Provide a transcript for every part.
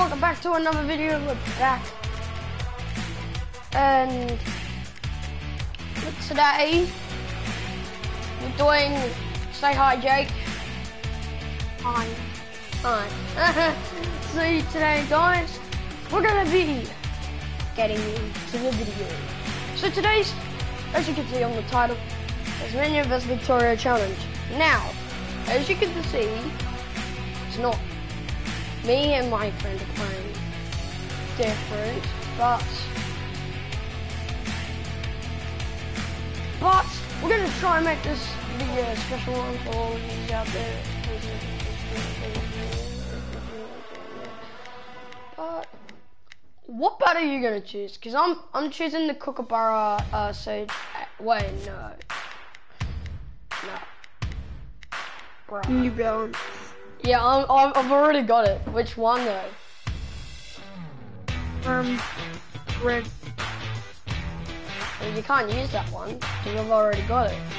welcome back to another video. We're back, and today we're doing, say hi Jake. Hi. Hi. So today guys, we're gonna be getting into the video. So today's, as you can see on the title, Tasmania vs Victoria Challenge. Now, as you can see, it's not me and my friend are playing different, but we're gonna try and make this video a special one for all of you out there. But what bat are you gonna choose? Cause I'm choosing the Kookaburra Sage. Wait, no. Bruh. New Balance. Yeah, I've already got it. Which one though? Red. Well, you can't use that one because I've already got it.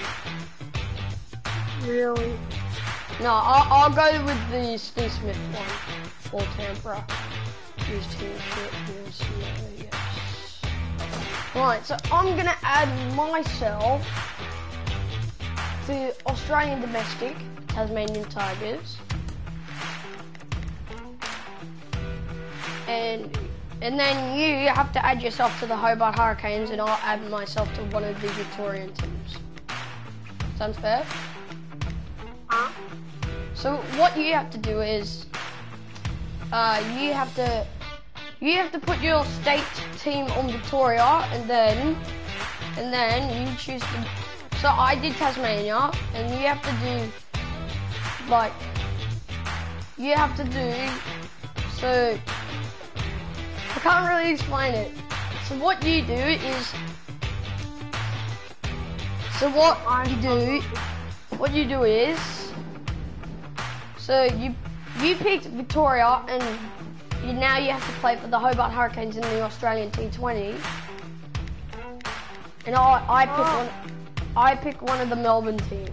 Really? No, I'll go with the Steve Smith one. For Tampere. Use Team Smith. Yes. Right, so I'm gonna add myself to Australian domestic Tasmanian Tigers. And then you have to add yourself to the Hobart Hurricanes, and I'll add myself to one of the Victorian teams. Sounds fair? Huh? So what you have to do is, you have to put your state team on Victoria, and then you choose the. So I did Tasmania, and you have to do like so. I can't really explain it. So what you do is, so you picked Victoria, and now you have to play for the Hobart Hurricanes in the Australian T20. And I pick one of the Melbourne teams.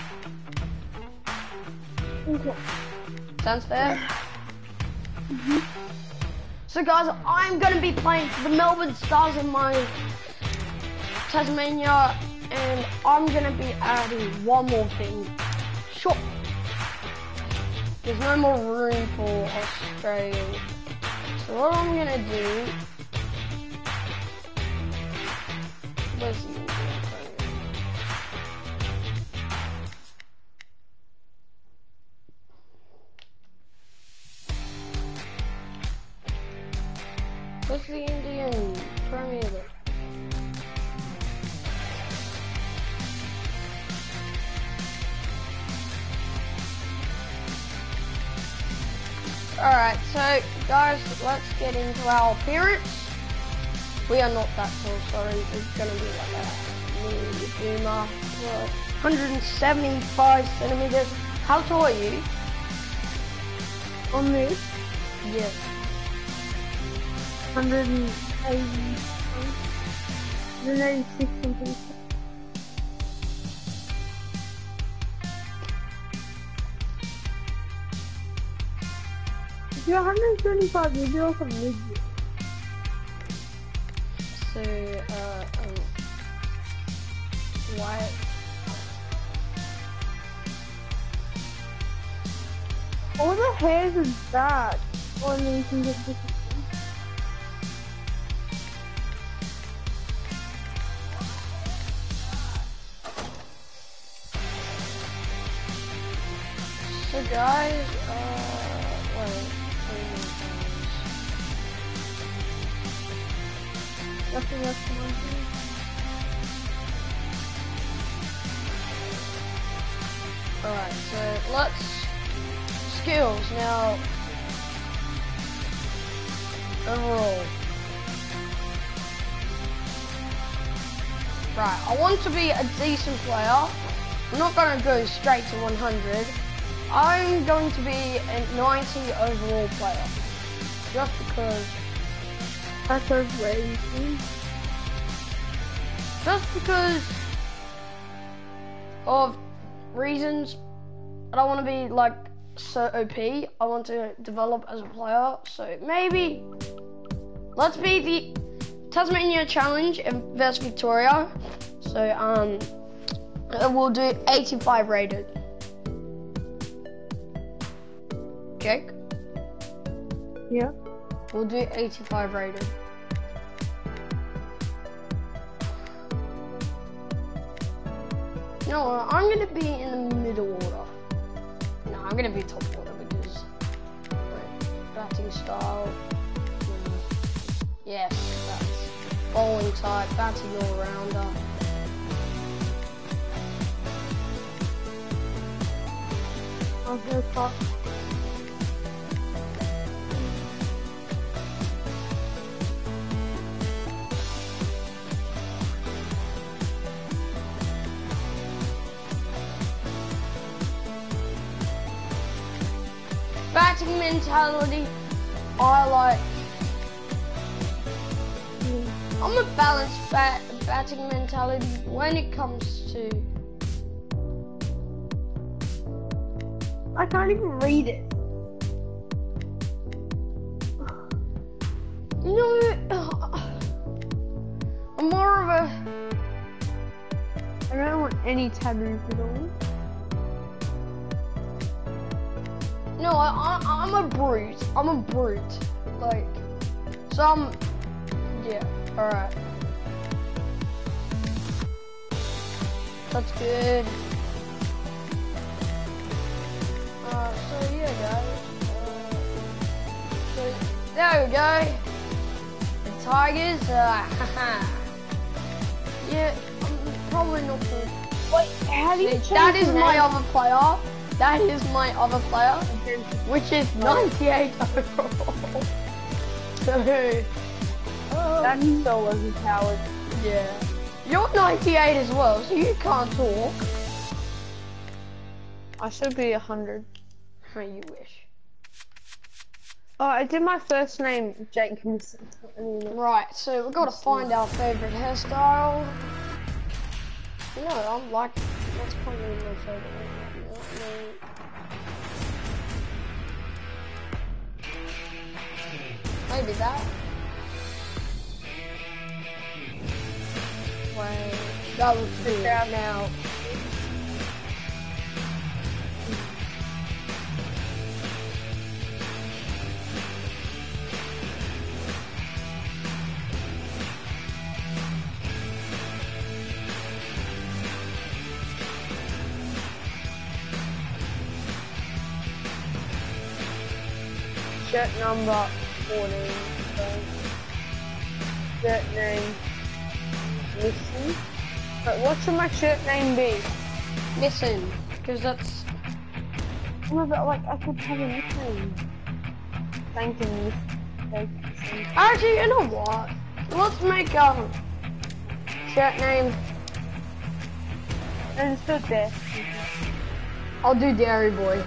Okay. Sounds fair? Mm-hmm. So guys, I'm going to be playing for the Melbourne Stars in my Tasmania, and I'm going to be adding one more thing. Sure. There's no more room for Australia. So what I'm going to do... Where's the Indian player? What's the Indian Premier League? Alright, so guys, let's get into our appearance. We are not that tall, sorry, it's gonna be like a boomer. 175 centimeters. How tall are you? On this? Yes. 186 something. If you're 125, you'd be like a midget. So, why? All the hairs is bad. Or then you can get this. So guys, alright, so let's skills now. Overall. Right, I want to be a decent player. I'm not gonna go straight to 100. I'm going to be a 90 overall player. Just because. That's crazy. Just because of reasons. I don't want to be like so OP. I want to develop as a player. So maybe let's be the Tasmania Challenge versus Victoria. So we'll do 85 rated. Jake? Yeah. We'll do 85 rated. You know what? I'm gonna be in the middle order. No, I'm gonna be top order because batting style. Yes, that's bowling type, batting all rounder. I'll go top. Batting mentality, I like. I'm a balanced batting mentality when it comes to. I can't even read it. You know, I'm more of a. I don't want any taboos at all. No, I'm a brute. I'm a brute. Like, yeah, alright. That's good. So yeah, guys. So there we go. The Tigers, yeah, I'm probably not good. Wait, how do you change That is the my name? other player. That is my other player, which is 98 overall. So, That's so overpowered. yeah. You're 98 as well, so you can't talk. I should be 100. Oh, you wish. Oh, I did my first name, Jake. Right, so we've got to find our favourite hairstyle. You know, I'm like, that's probably my favourite one. Maybe that. Wait, that was good. Now. Shirt number 14. Shirt name. Listen. But what should my shirt name be? Listen, because that's. No, but like I could have a nickname. Thank you. Actually, you know what? Let's make shirt name. No, just put there. I'll do Dairy Boy.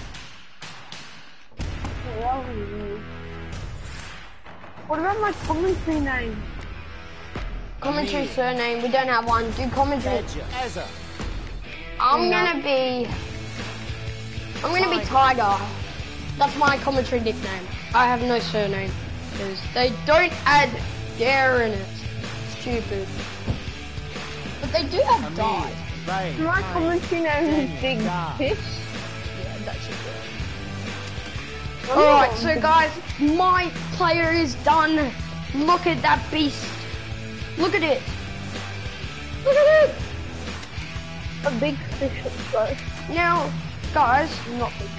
What about my commentary name? Commentary surname, we don't have one. Do commentary. I'm gonna be Tiger. That's my commentary nickname. I have no surname because they don't add dare in it. Stupid. But they do have die. My commentary name is Big Fish. Yeah, that should be it. Alright, so guys, my player is done. Look at that beast. Look at it. Look at it. A big fish though. Now, guys, not big.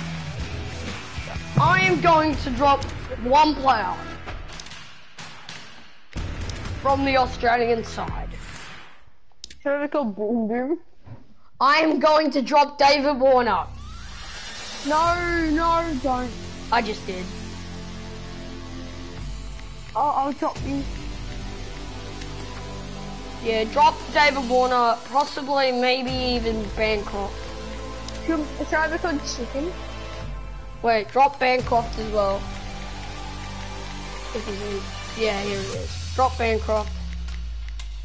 I am going to drop one player from the Australian side. Should I call Boom Boom? I am going to drop David Warner. No, don't. I just did. I'll drop you. Yeah, drop David Warner, possibly, maybe even Bancroft. Should I be called Chicken? Wait, drop Bancroft as well. If he's in. Yeah, here he is. Drop Bancroft.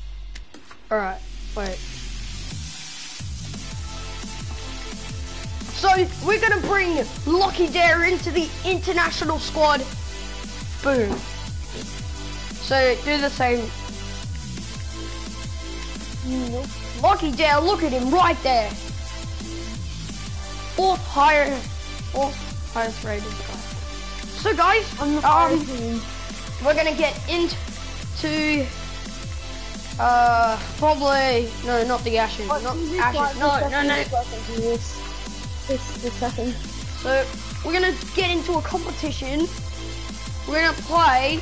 Alright, wait. So we're gonna bring Lockie Dare into the international squad. Boom. So do the same. Lockie Dare, look at him right there. Fourth highest rated guy. So guys, we're gonna get into probably not the Ashes. Not Ashes. No. Just a second. So we're gonna get into a competition. We're gonna play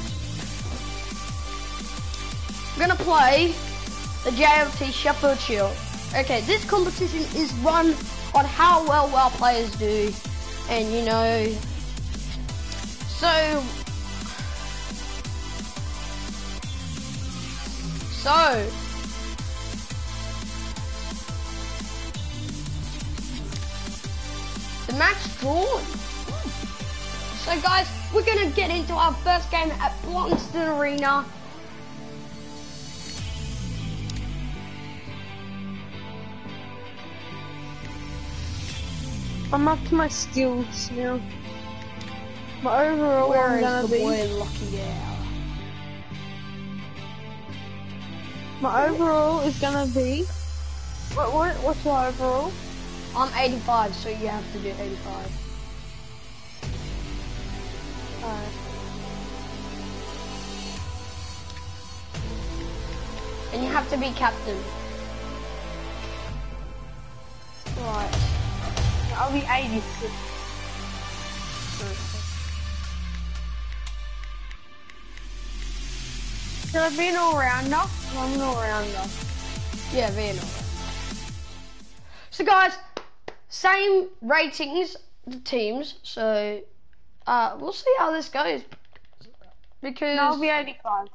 the JLT Sheffield Shield. Okay, this competition is run on how well our players do, and you know, so the match drawn. So guys, we're gonna get into our first game at Blunston Arena. I'm up to my skills now. My overall Where I'm gonna is the be. boy Lucky Dale? My overall is gonna be. What's your overall? I'm 85, so you have to do 85. Alright. And you have to be captain. Right. I'll be 86. Should I be an all-rounder? I'm an all-rounder. Yeah, be an all-rounder. So guys, same ratings, the teams, so we'll see how this goes. Because No, I'll be 85.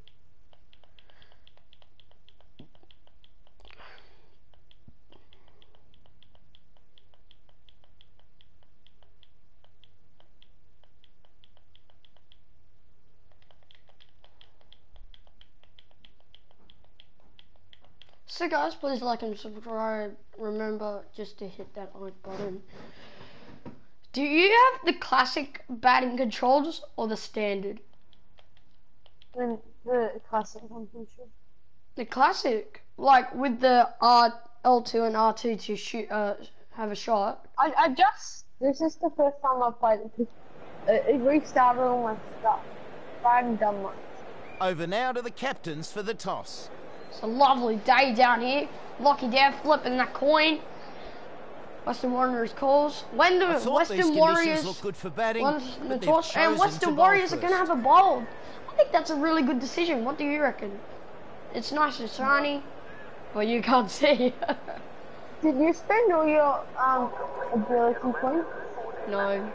So guys, please like and subscribe. Remember just to hit that like button. Do you have the classic batting controls or the standard? The classic, I'm pretty sure. The classic, like with the L2 and R2 to shoot, have a shot. This is the first time I've played it. It restarted all my stuff. I haven't done much. Over now to the captains for the toss. It's a lovely day down here. Lucky Dad flipping that coin. Western Warriors calls. When the Western Warriors look good for batting, the toss, and Western Warriors are going to have a bowl. I think that's a really good decision. What do you reckon? It's nice and shiny, but you can't see. Did you spend all your ability points? No.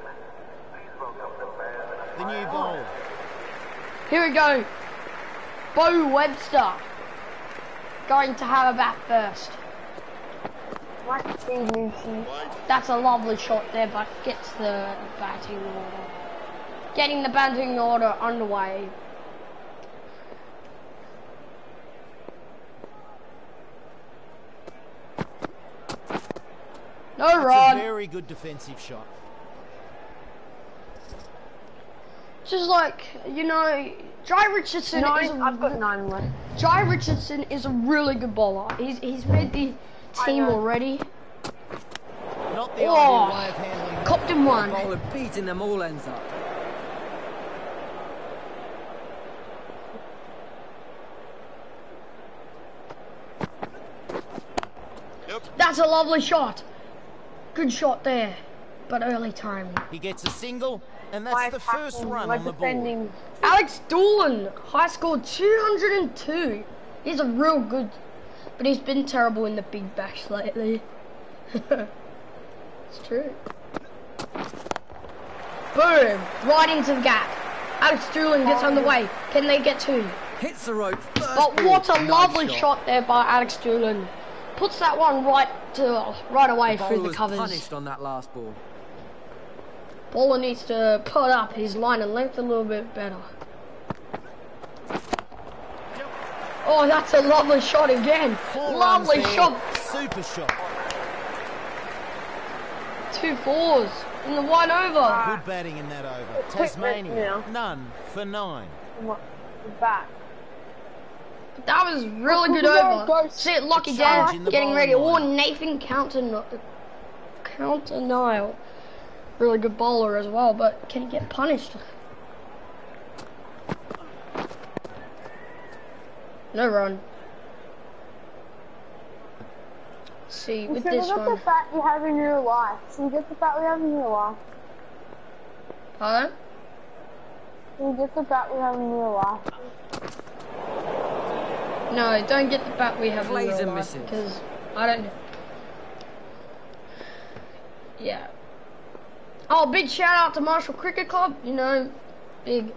The new ball. Here we go. Bo Webster going to have a bat first. That's a lovely shot there, but gets the batting order. Getting the batting order underway. No That's run. a very good defensive shot. Just like, you know, Jai Richardson I've got 9 left. Jai Richardson is a really good bowler. He's made the team already. Not the ideal way of handling. Copped him one. Bowler beating them all ends up. That's a lovely shot. Good shot there, but early timing. He gets a single, and that's the first run on the board. Alex Doolan, high score 202. He's a real good, but he's been terrible in the big bash lately. It's true. Boom! Right into the gap. Alex Doolan gets underway. Can they get 2? Hits the rope. But what a lovely shot there by Alex Doolan. Puts that one right away through the covers. Punished on that last ball. Bowler needs to put up his line of length a little bit better. Oh, that's a lovely shot again. Lovely shot. Super shot. 2 fours in the 1 over. Good batting in that over. Tasmania, none for 9. Back. That was really good over. See it, Lockie Charge down, in the getting ready. bowling Oh, line. Nathan counter Nile. Really good bowler as well, but can he get punished? No run. Let's see, with this Look at the one. fat you have in real life. So you get the fat we have in real life. Pardon? You get the bat we have in real life. No, don't get the bat we have in Plays real and life, misses. because I don't. Yeah. Oh, big shout out to Marshall Cricket Club. You know, big.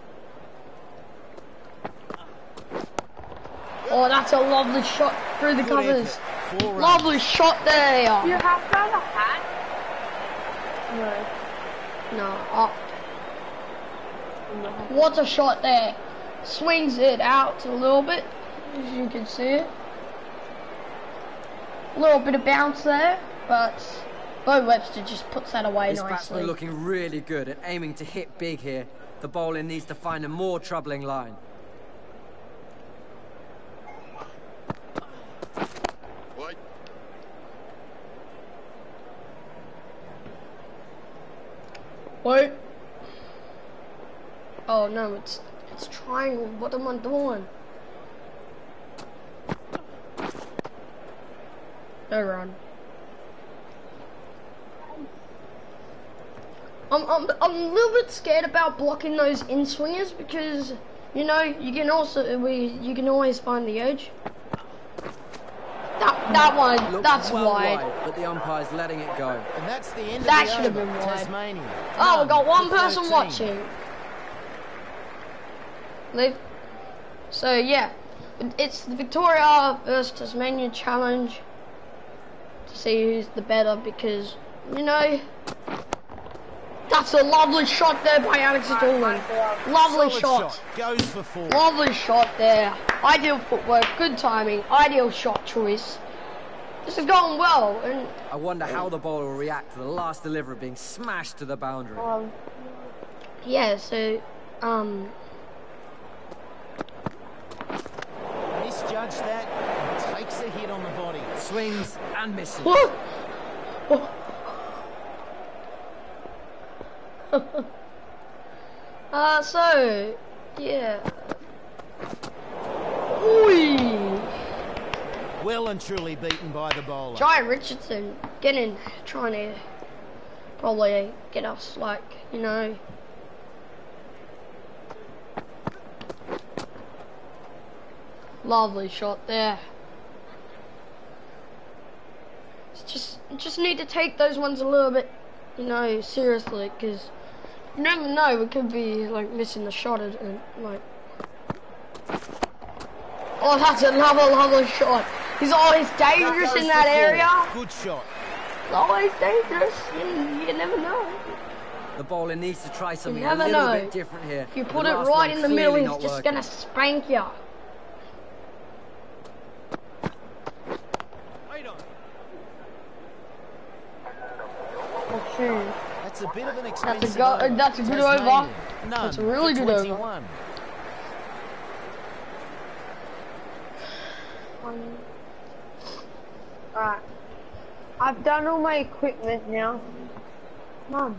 Oh, that's a lovely shot through the Good covers. effort. 4 runs. Lovely shot there. You have to have a hat? No. Oh. What a shot there. Swings it out a little bit, as you can see it. A little bit of bounce there, but Bo Webster just puts that away This nicely. batsman looking really good and aiming to hit big here. The bowler needs to find a more troubling line. Wait. Oh no, it's triangle. What am I doing? No run. I'm a little bit scared about blocking those in swingers because you know you can always find the edge. That one, Looked that's well wide. but the umpire's letting it go. And that's the end That of the should have over. been wide. Tasmania. Oh, we got none one for person 13. watching. Live. So yeah, it's the Victoria versus Tasmania challenge to see who's the better because you know that's a lovely shot there by Alex Dolan. Lovely Solid shot. Goes for 4. Lovely shot there. Ideal footwork, good timing, ideal shot choice. This is going well, and I wonder how the bowler will react to the last delivery being smashed to the boundary. yeah. So Misjudged that and takes a hit on the body. Swings and misses. Whoa. So yeah. Oi. Well and truly beaten by the bowler. Giant Richardson trying to probably get us, like, you know. Lovely shot there. It's just need to take those ones a little bit, you know, seriously, because you never know, we could be like missing the shot and like. Oh, that's another lovely shot. He's always dangerous Goes in that for 4. area. Good shot. He's always dangerous. You never know. The bowler needs to try something a never little know. bit different here. If you The put it last right one in the middle, clearly he's not just working. gonna spank you. That's a bit of an expensive go- over. that's a good Tasmania, over. None That's a really for good over. 21. Alright. I've done all my equipment now. Mum.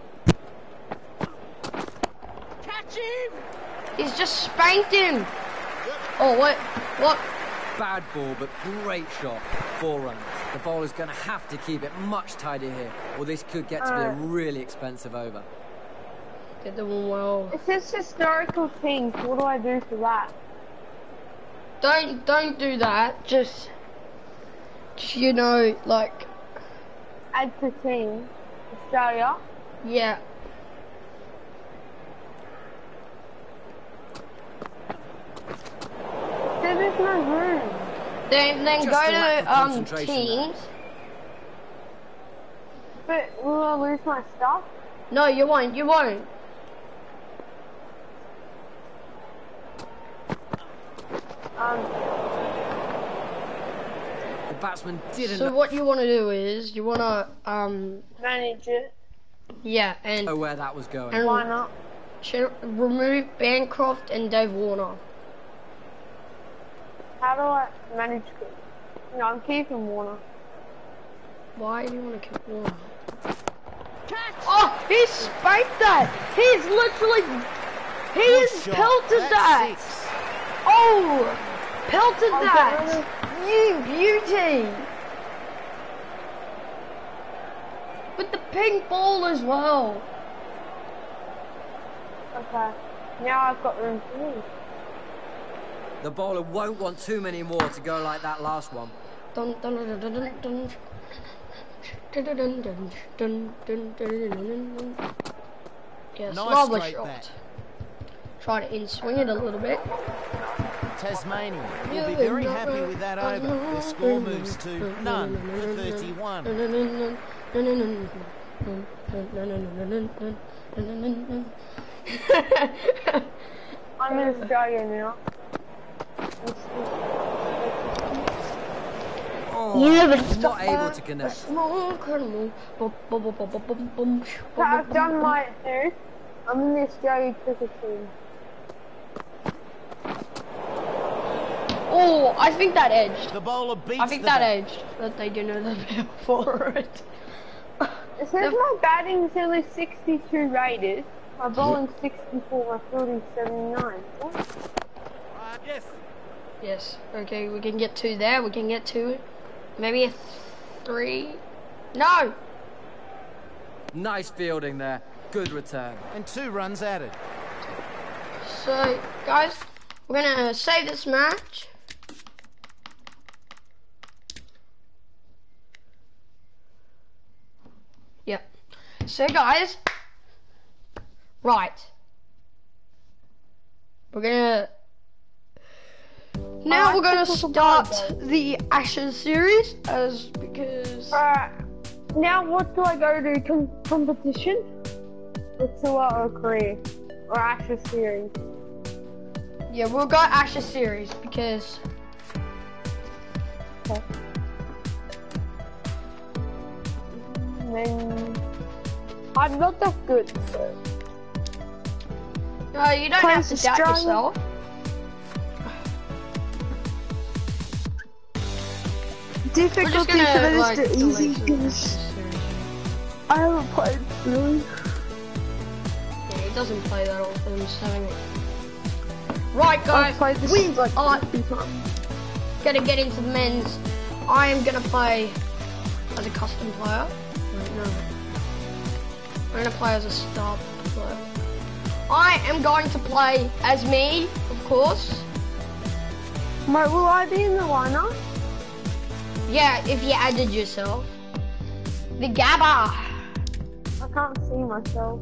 He's just spanked him. Oh, what? Bad ball, but great shot. 4 runs. The bowler's going to have to keep it much tighter here, or this could get to be a really expensive over. Did the one well. It says historical things. What do I do for that? Don't do that. Just you know, like, Add to team. Australia. yeah. So there's no room. Then Just go a lack of to concentration there. teams. But will I lose my stuff? No, you won't. You won't. The batsman didn't So what you want to do is you want to manage it. yeah, and know where that was going. and Why not? remove Bancroft and Dave Warner. How do I manage it? No, I'm keeping Warner. Why do you want to keep Warner? Oh, he spiked that! He's literally, Good he's shot. pelted That's that! 6. Oh, pelted I'll that! get rid You beauty! With the pink ball as well. Okay. Now I've got room for me. The bowler won't want too many more to go like that last one. Dun, dun, dun, dun, dun, dun. Dun, dun, dun, dun, dun, dun, dun, dun, dun. Yes, Nice lovely straight shot. bat. Try to in-swing it a little bit. Tasmania will be very happy with that over. The score moves to none for 31. I'm in Australia now. Oh, not able to connect. I've done my two. I'm in the Australia cricket team. Oh, I think that edged. The bowler beats I think the that bat. edged. But they didn't know the bell for it. It says my batting's only 62 rated. My bowling's 64, my fielding's 79. What? Yes. Yes. Okay, we can get 2 there. We can get 2. Maybe a 3. No. Nice fielding there. Good return. And 2 runs added. So, guys, we're gonna save this match. Yep. So, guys, right. We're gonna. Now we're gonna start the Ashes series, because. Now what do I go to? Competition? Or tour or career? Or Ashes series? Yeah, we'll go Ashes series because. Okay. Then I'm not that good, so. No, you don't have to doubt yourself. Difficulty for this to easy because I haven't played really. Yeah, he doesn't play that often. I'm just having it. Right, I've guys, played this we like are 50 times. gonna get into the men's. I am gonna play as a custom player. Wait, no. I'm gonna play as a star player. I am going to play as me, of course. Mate, will I be in the lineup? Yeah, if you added yourself. The Gabba. I can't see myself.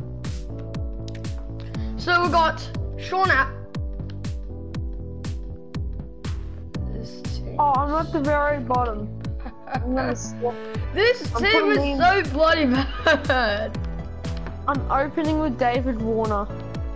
So we got Sean App. Oh, I'm at the very bottom. I'm gonna swap. This I'm team putting is in- so bloody bad. I'm opening with David Warner.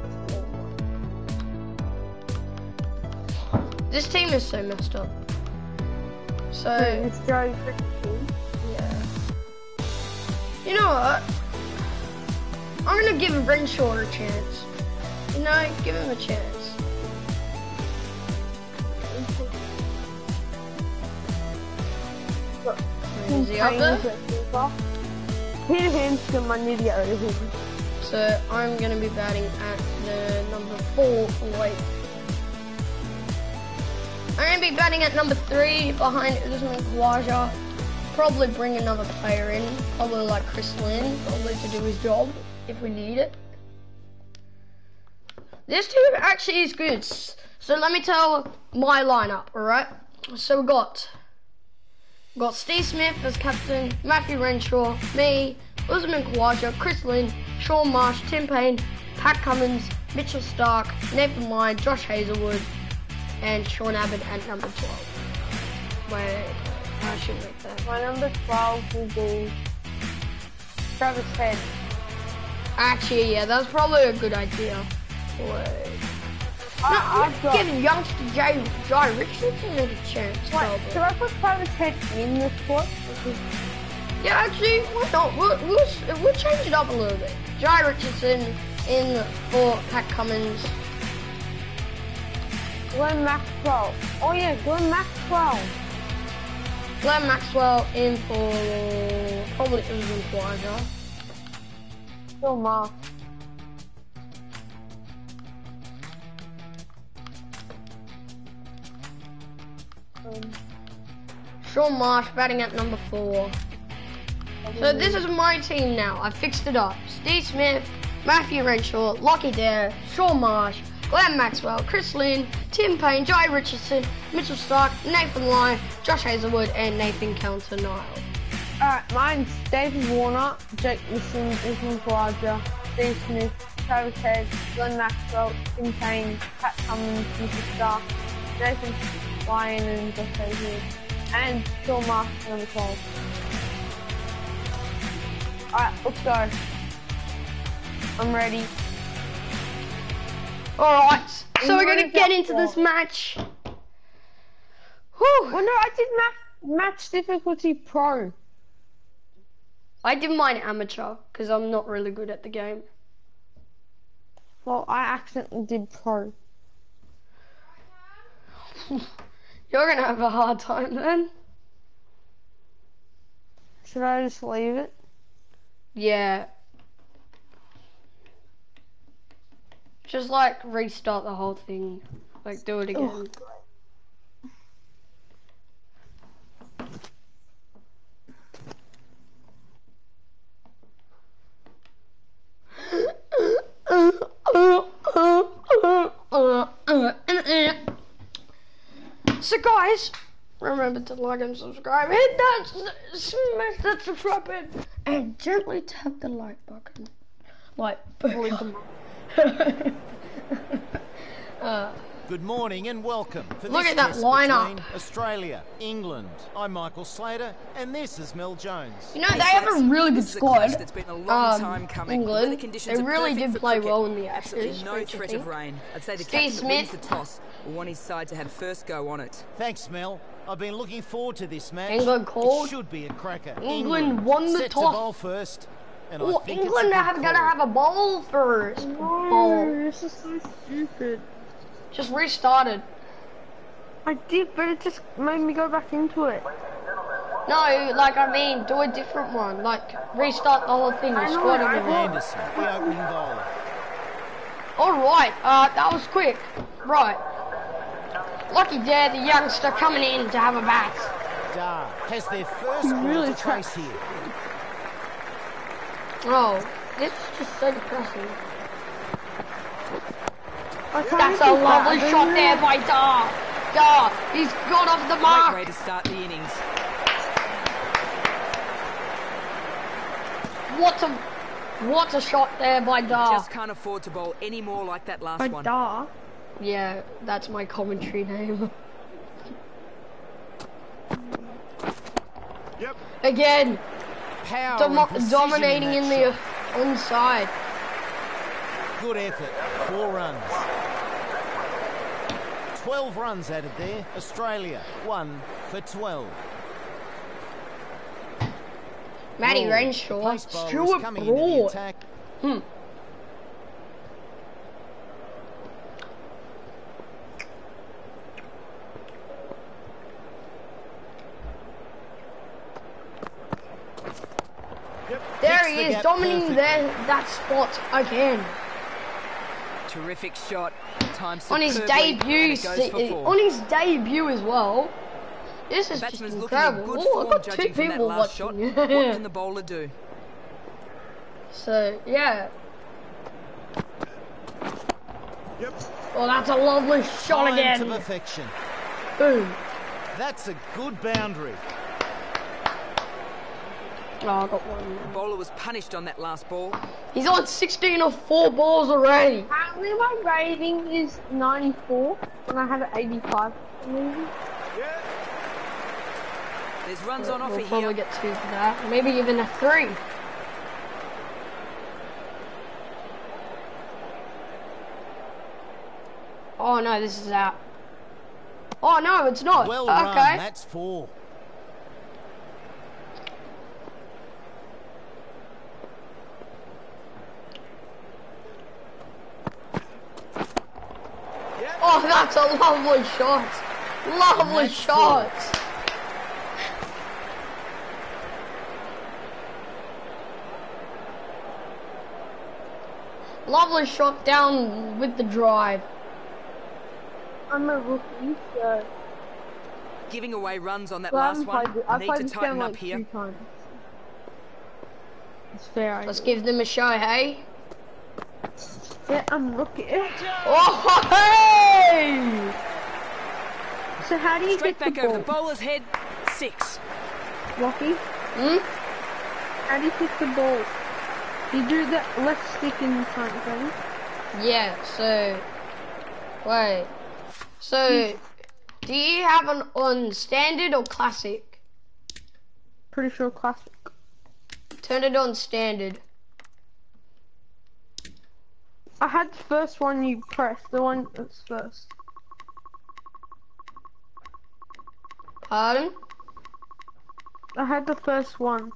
This team is so messed up. So, Australia cricket team. yeah. You know what? I'm gonna give Renshaw a chance. You know, give him a chance. Is he up there? Peter Hanscom, I need to get rid of him. So, I'm gonna be batting at the number 4. Oh, wait. I'm gonna be batting at number 3 behind Usman Khawaja. Probably bring another player in, probably like Chris Lynn, probably to do his job if we need it. This team actually is good. So let me tell my lineup, alright? So we got Steve Smith as captain, Matthew Renshaw, me, Usman Khawaja, Chris Lynn, Sean Marsh, Tim Payne, Pat Cummins, Mitchell Stark, Nathan Lyon, Josh Hazelwood, and Sean Abbott at number 12. Wait, I should make that. My number 12 will be Travis Head. Actually, yeah, that's probably a good idea. Wait. I've got... Giving youngster Jai Richardson a chance. Wait, should I put Travis Head in the squad? Yeah, actually, why not? We'll change it up a little bit. Jai Richardson in for Pat Cummins. Glenn Maxwell. Oh yeah, Glenn Maxwell. Glenn Maxwell in for probably England Wiser. Still Mark. Sean Marsh batting at number 4. So this is my team now. I fixed it up. Steve Smith, Matthew Renshaw, Lockie Dare, Sean Marsh, Glenn Maxwell, Chris Lynn, Tim Payne, Jai Richardson, Mitchell Stark, Nathan Lyon, Josh Hazelwood, and Nathan Counter-Nile. Alright, mine's David Warner, Jake Nisson, Ethan Kawaja, Steve Smith, Travis Head, Glenn Maxwell, Tim Payne, Pat Cummins, Mitchell Stark, Nathan Lyon, and Josh Hazelwood, and Sean Marsh number 12. Alright, let's go. I'm ready. Alright, so we're going to get into this match. Whew. Well, no, I did match difficulty pro. I did mine amateur, because I'm not really good at the game. Well, I accidentally did pro. You're going to have a hard time then. Should I just leave it? Yeah. Just like restart the whole thing. Like do it again. So guys, remember to like and subscribe. Hit that, smash that subscribe button, and gently tap the like button. Good morning and welcome for Look this at that test lineup. between Australia, England. I'm Michael Slater, and this is Mel Jones. You know, they have a really good squad. That's been a long time coming. England, The conditions they are really perfect did for play cricket. well in the Absolutely Ashes. no threat of rain. I'd say the Steve captain that wins Smith. the toss will want his side to have first go on it. Thanks, Mel. I've been looking forward to this match. England called. It should be a cracker. England won the set toss. to bowl first, and Oh, I think England it's a are good gonna call. have a bowl first. Bowl. This is so stupid. Just restarted. I did, but it just made me go back into it. No, like I mean, do a different one. Like restart the whole thing. I You know, squad I everyone. Anderson, the opening bowler. All right, that was quick. Right. Lucky Dare, the youngster, coming in to have a bat. Dar has their first ball really to face here. Oh, this is just so depressing. That's That's a lovely shot there by Dar. Dar, he's gone off the Great mark. way to start the innings. What a shot there by Dar. Just can't afford to bowl any more like that last one. Dar. Yeah, that's my commentary name. Yep. Again, Power and precision dominating in the that onside. shot. Good effort. 4 runs. 12 runs added there. Australia 1 for 12. Matty Broad. Renshaw, Pace bowlers Stuart coming into the Broad. attack. There Fix he the is, gap dominating perfectly. that spot again. Terrific shot. Time On his superbly, and debut, it goes for 4. on his debut as well. This is just Batsman's looking in incredible. good Oh, I've form got 2 judging from that people last shot. watching. What can the bowler do? So, yeah. Oh, that's a lovely shot Timed again. to perfection. Boom. That's a good boundary. Oh, I got one. The bowler was punished on that last ball. He's on 16 or 4 balls already. Apparently my rating is 94 when I had an 85 maybe. There's runs on offer We'll probably here. get 2 for that. Maybe even a 3. Oh no, this is out. Oh no, it's not. Well Okay. run, that's 4. Oh, that's a lovely shot. Lovely That's shot. Lovely shot down with the drive. I'm a rookie, so Giving away runs on that well, last one. I've Need played to this game tighten up like here. 2 times. It's fair. Let's give them a show, hey? Yeah, I'm rookie. Oh, hey! So how do you Straight get back the over the ball? bowler's head. 6. Rocky, Hmm? how do you kick the ball? You do that left stick in front thing. Yeah, so... Wait. So, do you have an on standard or classic? Pretty sure classic. Turn it on standard. I had the first one you press, the one that's first. Pardon? I had the first one.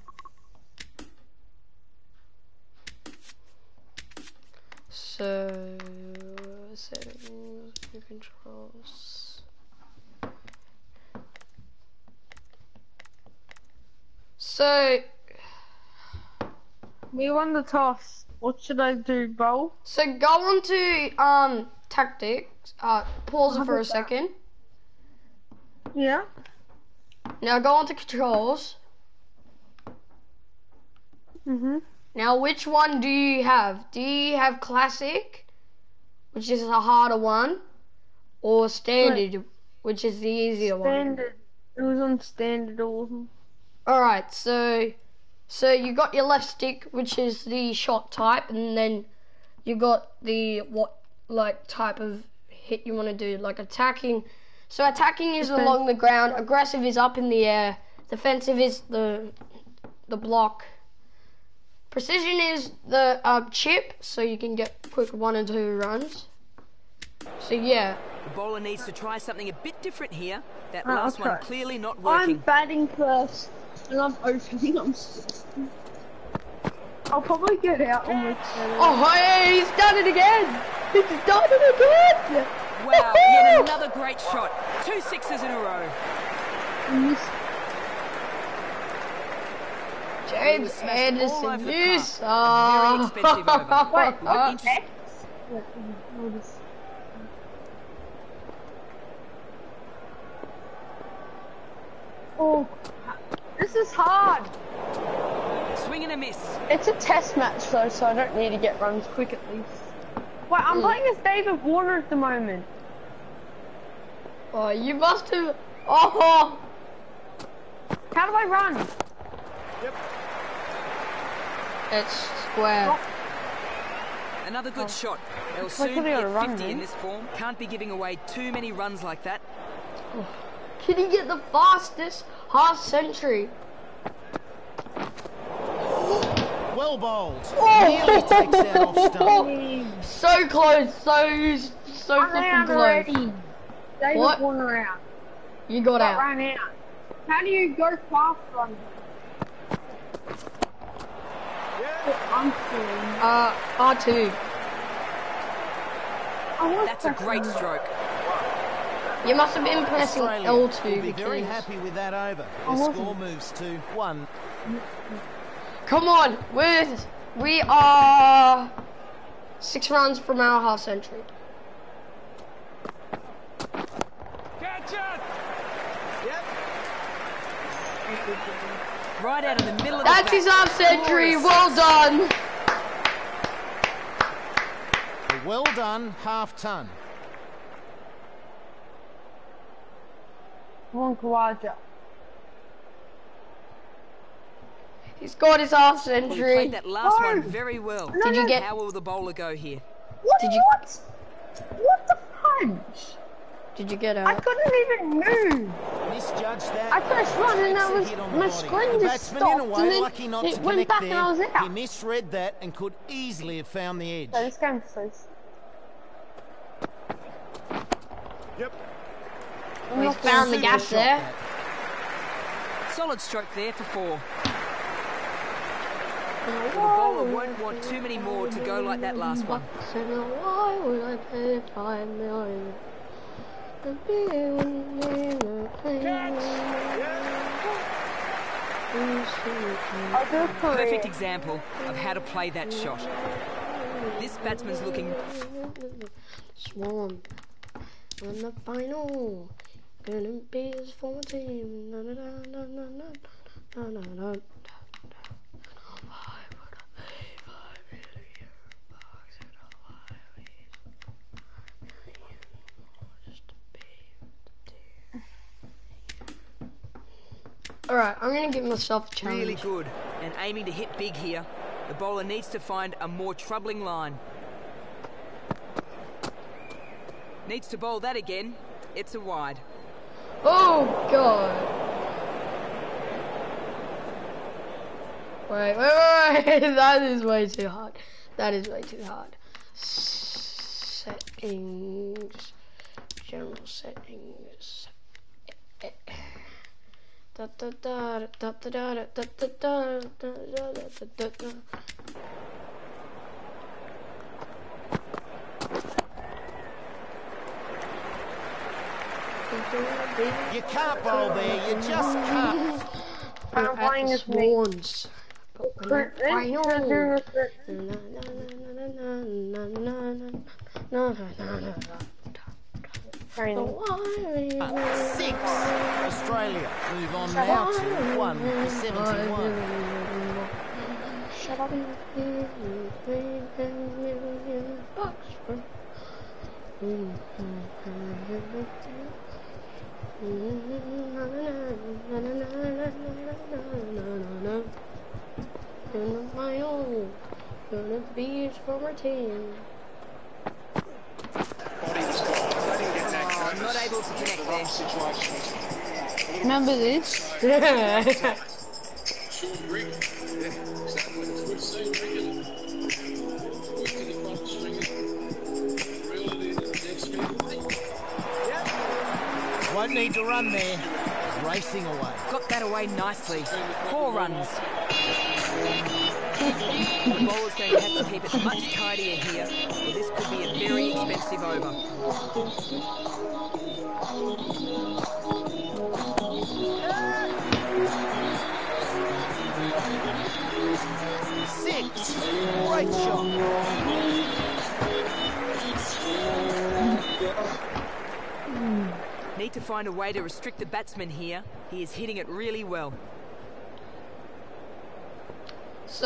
So... Settings, view controls... So... We won the toss. What should I do, bowl? So go on to tactics. Pause it for a second. Yeah. Now go on to controls. Mhm. Now which one do you have? Do you have classic, which is a harder one, or standard, which is the easier one? Standard. It was on standard all of them. Alright, so you got your left stick, which is the shot type, and then you got the what like type of hit you want to do, like attacking. So attacking is along the ground, aggressive is up in the air, defensive is the block. Precision is the chip, so you can get quick 1 and 2 runs. So yeah. The bowler needs to try something a bit different here. That I'll last one try. clearly not I'm working. batting first, and I'm opening. I'll probably get out almost. Oh hey, he's done it again! He's done it again! Wow, yet another great shot. 2 sixes in a row. James smashed all Anderson, over the you park. A very expensive over. Wait, what? Interesting. Oh, this is hard. Swing and a miss. It's a test match though, so I don't need to get runs quick at least. Wait, I'm playing as David Warner at the moment. Oh, you must have. Oh, How do I run? it's square. Another good shot. They'll I soon could be be at able to run 50 in then. this form. Can't be giving away too many runs like that. Can he get the fastest half century? Well bowled. Oh. Nearly takes that off stump. So close, so I'm flipping out close. already. David What? Warner out. You got Got out. run out. How do you go fast run? I'm feeling. R2. I was That's a great pressing- stroke. You must have been pressing Australia L2 will be very because... happy with that over. I The wasn't. score moves to 1. Come on, we are 6 runs from our half century. Right out of the middle of That's the his bat. half century. Glorious. Well done. A well done half ton. Come on, Kawaja. He's got his half He century. played that last No. one very well. Did you get? How will the bowler go here? What? Did you- What the punch? Did you get I out? couldn't even move. Misjudged that. I pressed run and that Takes a was hit on the my body. screen The just batsman stopped in a way, and then lucky not it to went connect back there. and I was He out. misread that and could easily have found the edge. So this game's so. Well, he's found the gap there. Solid stroke there for 4. Well, the bowler won't want too many more to go like that last one. Why would I pay 5 million to be Perfect example of how to play that shot. This batsman's looking... Swan on the final, gonna be his former team. Na, na, na, na, na, na, na, na, na. Alright, I'm gonna give myself a challenge. Really good, and aiming to hit big here. The bowler needs to find a more troubling line. Needs to bowl that again. It's a wide. Oh god. Wait. That is way too hard. That is way too hard. Settings. General settings. Da da da da da da da da da da da da. You can't bowl there, you just can't. I'm playing as me. Swans. Training. 6. Australia move on now to 1 for 71. Shut up. Gonna be his former team. I'm not able to connect there. Remember this? Won't need to run there. Racing away. Got that away nicely. 4 runs. The bowler's going to have to keep it much tidier here, or this could be a very expensive over. 6. Great shot. Need to find a way to restrict the batsman here. He is hitting it really well. So,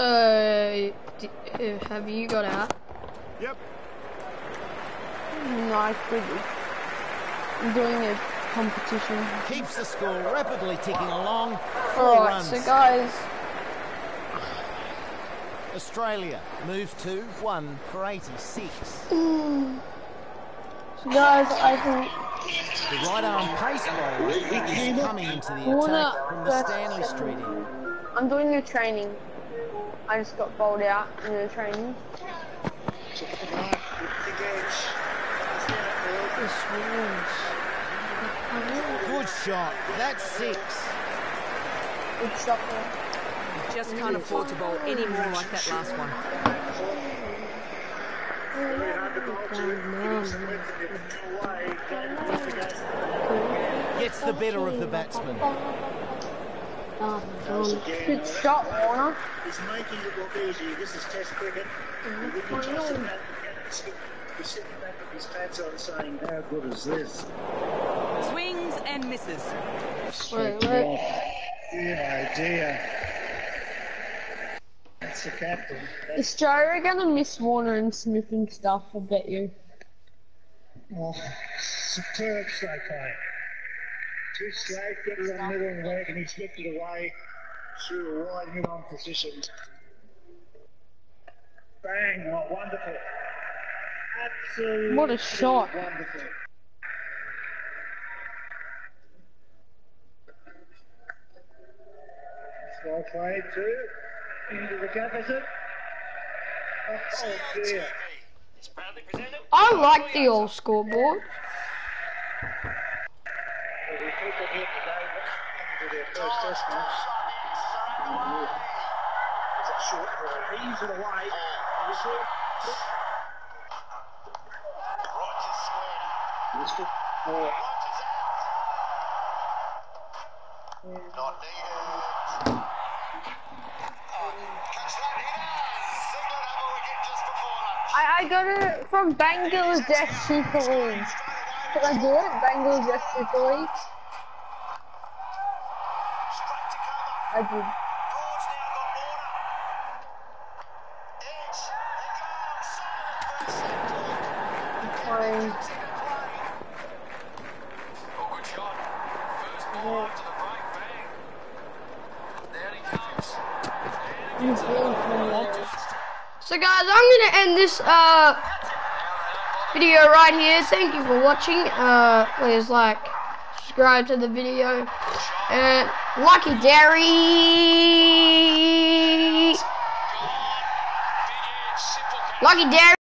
have you got out? Yep. No, I couldn't. I'm doing a competition. Keeps the score rapidly ticking along. 4 Alright, runs. so guys, Australia move to 1 for 86. So guys, I think The right arm pace bowler is coming into the attack from the Stanley Street end. I'm doing a training. I just got bowled out in the training. Good shot. That's 6. Good shot there. You just can't afford to bowl any more like that last one. Gets the better of the batsman. Good shot, Warner. He's making it look easy. This is Test cricket. He's sitting back with his pants on saying, how good is this? Swings and misses. wait. Dear, dear. That's the captain. Australia are gonna miss Warner and Smith and stuff, I bet you. Oh, superb straight play. Too straight, get it on middle leg, and he's flipped it away through a wide mid-on position. Bang! Oh, wonderful. Absolutely What a shot. wonderful. Well played too. Into the deficit. Oh dear. I like the old scoreboard. We keep them here today, to their first test match. It's a short ball. Heaves it away. It's good. Not needed. I got it from Bangladesh Super League. Can I do it? Bangladesh Super League? I did. Fine. Good shot. First ball up to the right bang. There he comes. So guys, I'm gonna end this video right here. Thank you for watching. Please like, subscribe to the video, and Lucky Dairy. Lucky Dairy.